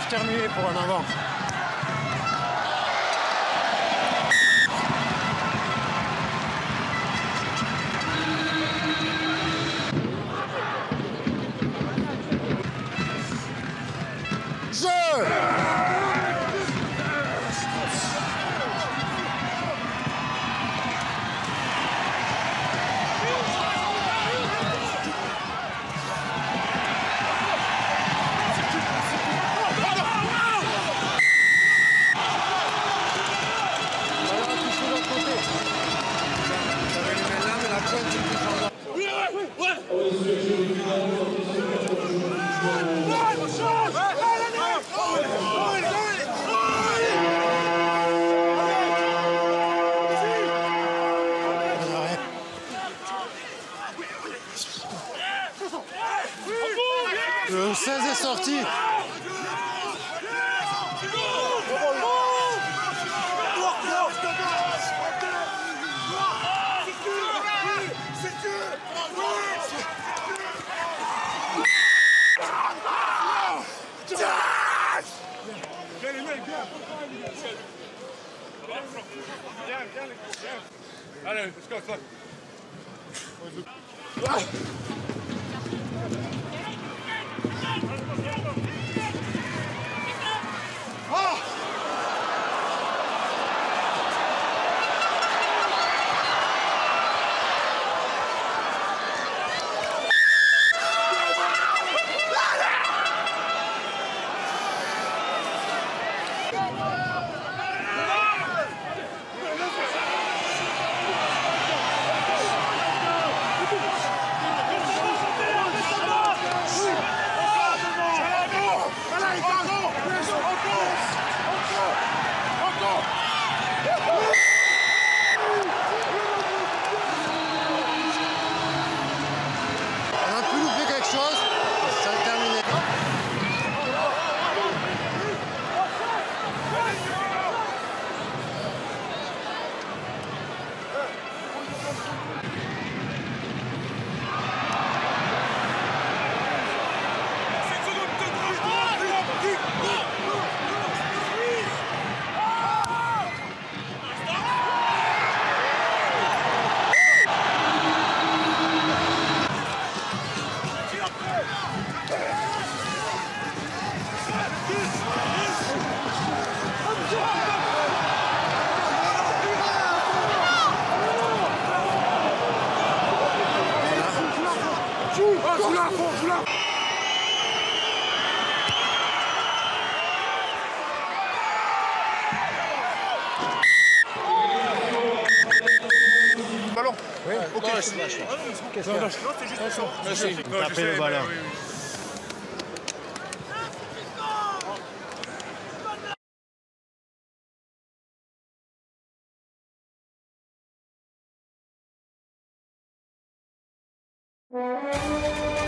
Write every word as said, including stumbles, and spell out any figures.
terminé pour un avant. Jeu! Le seize est sorti. Allez, let's go, let's On a pu louper quelque chose, ça a terminé. Ballon. Oui. Ok. Non, c'est lâche. Qu'est-ce qu'il y a? Non, c'est juste ça. Merci. Tapez le ballon. Thank you.